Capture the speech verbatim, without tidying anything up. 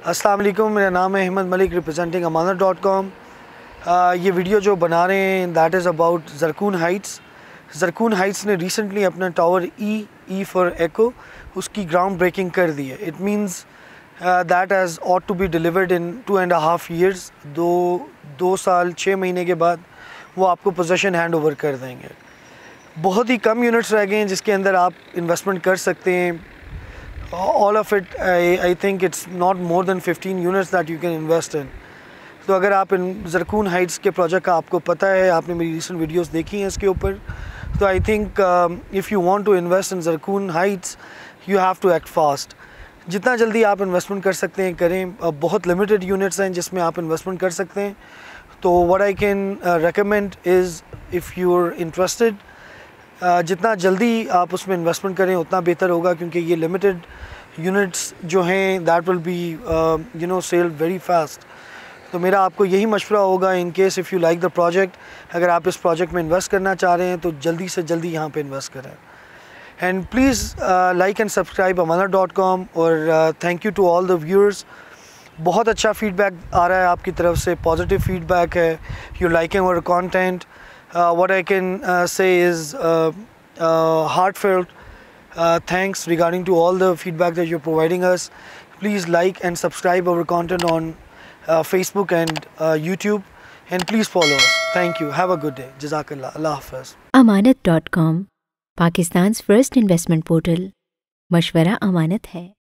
अस्सलाम वालेकुम, मेरा नाम है Ahmed Malik, representing Amanat dot com. ये वीडियो जो बना रहे हैं that is about Zarkoon heights. Zarkoon heights ने रिसेंटली अपना tower E E for eco उसकी ग्राउंड ब्रेकिंग कर दी है। It means that has ought to be delivered in two and half years. दो दो साल छः महीने के बाद वो आपको पोजीशन हैंड ओवर कर देंगे। बहुत ही कम यूनिट्स रह गए हैं जिसके अंदर आप इन्वेस्टमेंट कर सकते हैं। All of it, I, I think it's not more than fifteen units that you can invest in. तो अगर आप इन ज़रकून हाइट्स के प्रोजेक्ट का आपको पता है, आपने मेरी रिसेंट वीडियोस देखी हैं इसके ऊपर, तो I think if you want to invest in Zarkoon heights you have to act fast. जितना जल्दी आप इन्वेस्टमेंट कर सकते हैं करें। uh, बहुत लिमिटेड यूनिट्स हैं जिसमें आप इन्वेस्टमेंट कर सकते हैं। तो what I can recommend is if you are interested, जितना जल्दी आप उसमें इन्वेस्टमेंट करें उतना बेहतर होगा, क्योंकि ये लिमिटेड यूनिट्स जो हैं that will be you know sell very fast. तो मेरा आपको यही मशवरा होगा, in case if you like the project, अगर आप इस प्रोजेक्ट में इन्वेस्ट करना चाह रहे हैं तो जल्दी से जल्दी यहाँ पे इन्वेस्ट करें। And please like and subscribe Amanat dot com. और thank you to all the viewers. बहुत अच्छा फीडबैक आ रहा है आपकी तरफ से, पॉजिटिव फीडबैक है। You liking our content. Uh, what I can uh, say is uh, uh, heartfelt uh, thanks regarding to all the feedback that you're providing us. Please like and subscribe our content on uh, Facebook and uh, YouTube, and please follow us. Thank you. Have a good day. Jazakallah. Allah Hafiz. Amanat dot com, Pakistan's first investment portal. मशवरा अमानत है।